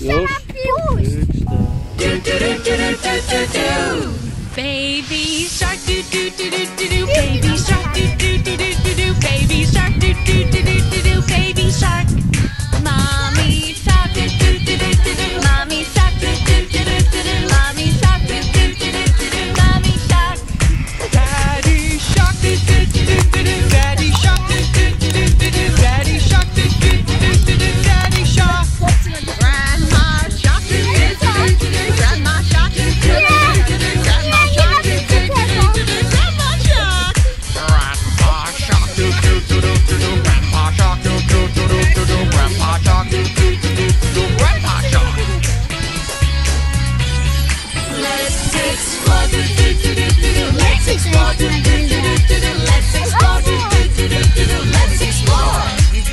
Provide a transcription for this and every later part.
Yup. Good stuff. Baby shark do do do do do do. Baby shark do do do do do do. Baby shark do do do do do do. Baby shark. Mommy shark do do do do do do. Mommy shark do do do do do do. Mommy shark do do do do do do. Mommy shark. Daddy shark do do do do do do. Daddy shark do do do do do do. Daddy shark do do do do do do. Daddy shark. Grandma shark do do do do do. Grandma shark do do do do do. Grandma shark do do do do do do. Grandma shark. Grandpa shark do do do do do do. Grandpa shark do do do do do do. Grandpa shark do do do do do do. Grandpa shark. Let's explore do do do do do do. Let's explore do do do do do do. Let's explore do do do do do do. Let's explore.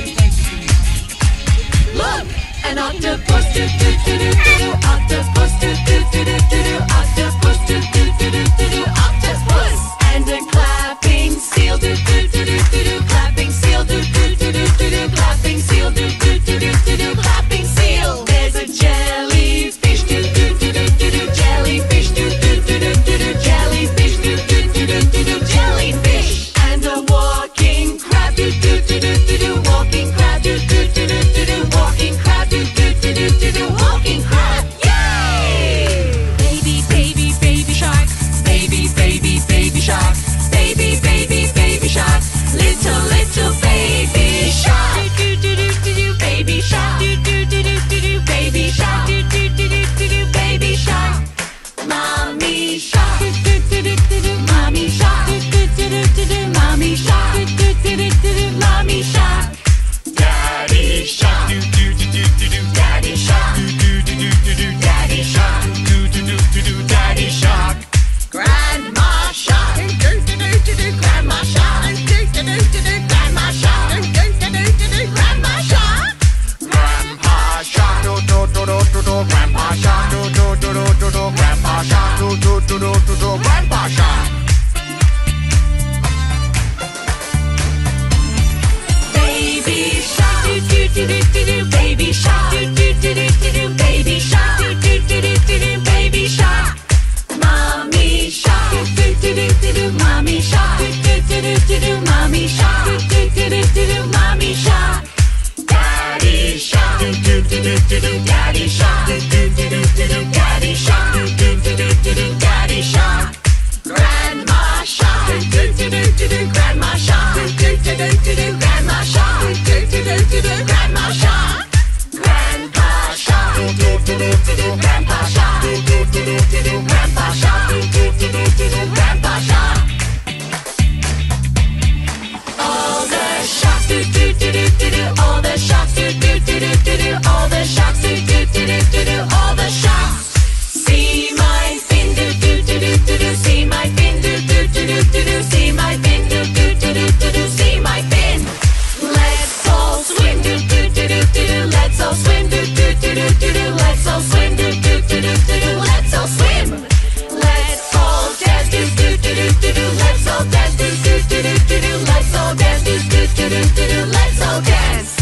Look, an octopus do do do do do do. Octopus do do do do do do. Octopus do do do do do do. Octopus and a clapping seal do do do do do do. Clapping seal do do do do do do. Clapping seal do do do do do do. Clapping seal. There's a jellyfish do do do do do do. Jellyfish do do do do do do. Jellyfish do do do do do do. Jellyfish and a walking crab do do do do do do. Walking crab do do do do do do. Walking crab do do do do do do. Walking crab. Yay! Baby, baby, baby shark. Baby, baby, baby shark. Baby, baby, baby shark. Little, little baby shark. Do do do do do. Baby shark. Do do do do do do. Baby shark. Do do do do do do. Baby shark. Mommy shark. Do do do do do. Mommy shark. Do do do do do do. Mommy shark. Do do do do do do. Mommy shark. Daddy shark do do do do do do. Daddy shark do do do do do do. Daddy shark do do do do do. Daddy shark. Grandma shark do do do do do. Grandma shark do do do do do. Grandma shark do do do do do. Grandma shark. Grandpa shark do do do do do do. Grandpa shark do do do do do do. Grandpa shark do do do do do do. Grandpa shark. Baby shark. Do do do do do do. Baby shark. Do do do do do do. Baby shark. Do do do do do do. Baby shark. Mommy shark. Do do do do do. Mommy shark. Do do do do do. Mommy shark. Do do do do do. Mommy shark. Daddy shark. Do do do do do. Daddy shark. Do do do do do. Daddy shark. Do do do do do. Daddy shark. Grandma shark. Do do do do do. Grandma shark. Do do do do do. Grandma shark. Do do do do do. Grandma shark. Grandpa shark. Do do do do do. Grandpa shark. Do do do do do. Grandpa shark. Do do do do do. Grandpa shark. All the sharks do do do do do do. All the sharks do do do do do do. All the sharks do do do do do do. All the sharks. See my fin do do do do do do. See my fin do do do do do do. See my fin do do do do do do. See my fin. Let's all swim do do do do do do. Let's all swim do do do do do do. Let's all swim do do do do do do. Let's all swim. Let's all dance do do do do do do. Let's all dance do do do do do do. Let's all dance do do do do do do. Let's all dance.